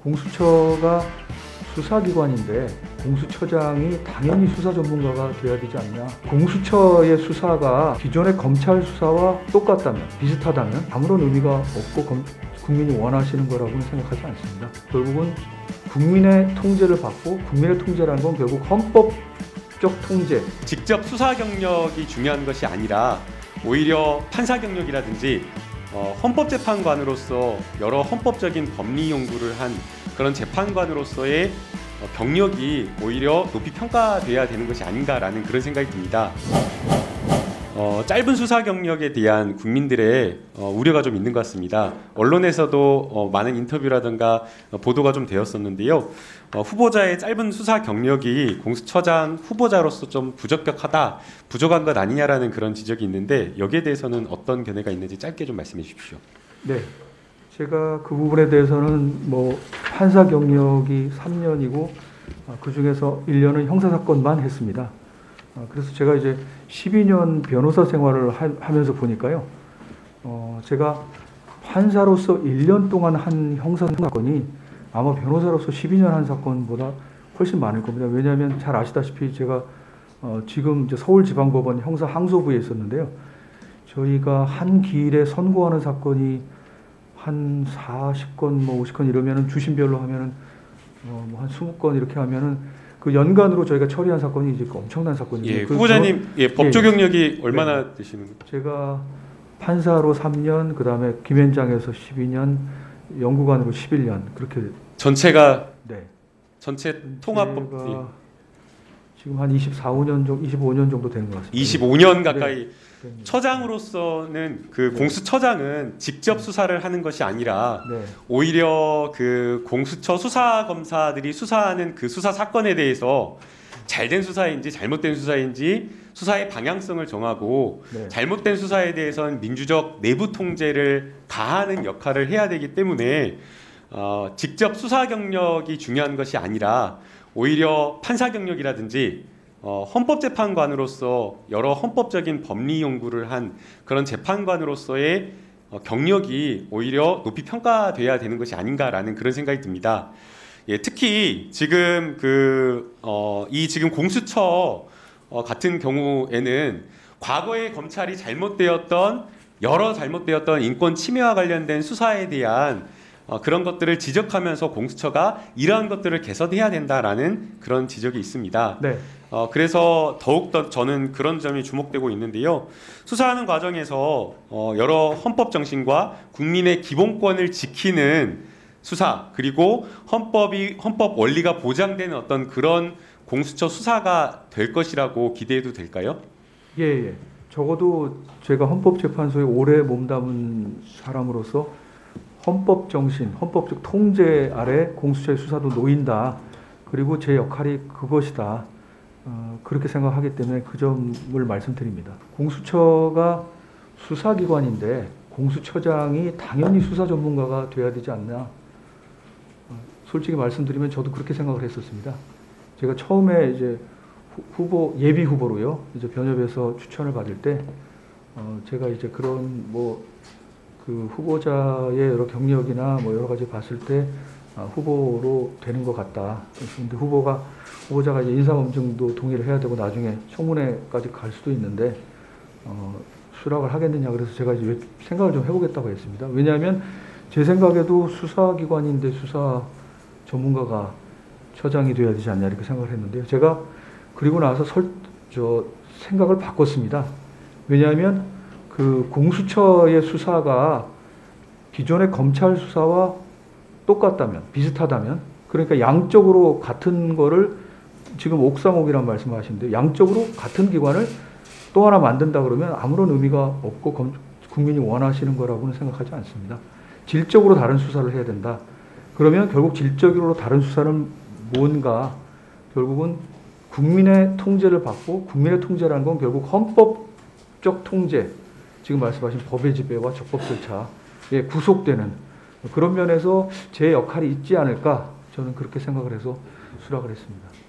공수처가 수사기관인데 공수처장이 당연히 수사 전문가가 돼야 되지 않냐. 공수처의 수사가 기존의 검찰 수사와 똑같다면, 비슷하다면 아무런 의미가 없고 국민이 원하시는 거라고는 생각하지 않습니다. 결국은 국민의 통제를 받고, 국민의 통제라는 건 결국 헌법적 통제. 직접 수사 경력이 중요한 것이 아니라 오히려 판사 경력이라든지 헌법재판관으로서 여러 헌법적인 법리 연구를 한 그런 재판관으로서의 경력이 오히려 높이 평가돼야 되는 것이 아닌가라는 그런 생각이 듭니다. 짧은 수사 경력에 대한 국민들의 우려가 좀 있는 것 같습니다. 언론에서도 많은 인터뷰라든가 보도가 좀 되었었는데요. 후보자의 짧은 수사 경력이 공수처장 후보자로서 좀 부족한 것 아니냐라는 그런 지적이 있는데, 여기에 대해서는 어떤 견해가 있는지 짧게 좀 말씀해 주십시오. 네, 제가 그 부분에 대해서는 판사 경력이 3년이고 그 중에서 1년은 형사사건만 했습니다. 그래서 제가 이제 12년 변호사 생활을 하면서 보니까요, 제가 판사로서 1년 동안 한 형사사건이 아마 변호사로서 12년 한 사건보다 훨씬 많을 겁니다. 왜냐하면 잘 아시다시피 제가 지금 이제 서울지방법원 형사항소부에 있었는데요. 저희가 한 기일에 선고하는 사건이 한 40건, 50건 이러면은 주심별로 하면은 한 20건 이렇게 하면은 그 연간으로 저희가 처리한 사건이 이제 엄청난 사건이에요. 예, 후보자님 법조 경력이 얼마나 되시는 거죠? 제가 판사로 3년, 그 다음에 김현장에서 12년, 연구관으로 11년 그렇게. 전체가 네. 전체 통합법 지금 한 25년 정도 되는 것 같습니다. 25년 가까이. 네. 처장으로서는 그 공수처장은 직접 수사를 하는 것이 아니라 네. 오히려 그 공수처 수사 검사들이 수사하는 그 수사 사건에 대해서 잘된 수사인지 잘못된 수사인지 수사의 방향성을 정하고, 네. 잘못된 수사에 대해서는 민주적 내부 통제를 가하는 역할을 해야 되기 때문에 직접 수사 경력이 중요한 것이 아니라 오히려 판사 경력이라든지 헌법재판관으로서 여러 헌법적인 법리 연구를 한 그런 재판관으로서의 경력이 오히려 높이 평가돼야 되는 것이 아닌가라는 그런 생각이 듭니다. 예, 특히 지금 지금 공수처 같은 경우에는 과거에 검찰이 여러 잘못되었던 인권 침해와 관련된 수사에 대한 그런 것들을 지적하면서 공수처가 이러한 것들을 개선해야 된다라는 그런 지적이 있습니다. 네. 그래서 더욱더 저는 그런 점이 주목되고 있는데요. 수사하는 과정에서 여러 헌법 정신과 국민의 기본권을 지키는 수사, 그리고 헌법 원리가 보장되는 어떤 그런 공수처 수사가 될 것이라고 기대해도 될까요? 예. 적어도 제가 헌법재판소에 오래 몸담은 사람으로서 헌법 정신, 헌법적 통제 아래 공수처의 수사도 놓인다. 그리고 제 역할이 그것이다. 그렇게 생각하기 때문에 그 점을 말씀드립니다. 공수처가 수사기관인데 공수처장이 당연히 수사 전문가가 돼야 되지 않나. 솔직히 말씀드리면 저도 그렇게 생각을 했었습니다. 제가 처음에 이제 예비 후보로요, 이제 변협에서 추천을 받을 때 제가 이제 그런 그 후보자의 여러 경력이나 여러 가지 봤을 때 후보로 되는 것 같다. 그런데 후보자가 이제 인사검증도 동의를 해야 되고 나중에 청문회까지 갈 수도 있는데 수락을 하겠느냐. 그래서 제가 이제 생각을 좀 해보겠다고 했습니다. 왜냐하면 제 생각에도 수사기관인데 수사 전문가가 처장이 돼야 되지 않냐 이렇게 생각을 했는데요. 제가 그리고 나서 생각을 바꿨습니다. 왜냐하면 그 공수처의 수사가 기존의 검찰 수사와 똑같다면, 비슷하다면, 그러니까 양적으로 같은 거를 지금 옥상옥이란 말씀하시는데 양적으로 같은 기관을 또 하나 만든다 그러면 아무런 의미가 없고 국민이 원하시는 거라고는 생각하지 않습니다. 질적으로 다른 수사를 해야 된다. 그러면 결국 질적으로 다른 수사는 뭔가, 결국은 국민의 통제를 받고, 국민의 통제라는 건 결국 헌법적 통제, 지금 말씀하신 법의 지배와 적법 절차에 구속되는 그런 면에서 제 역할이 있지 않을까, 저는 그렇게 생각을 해서 수락을 했습니다.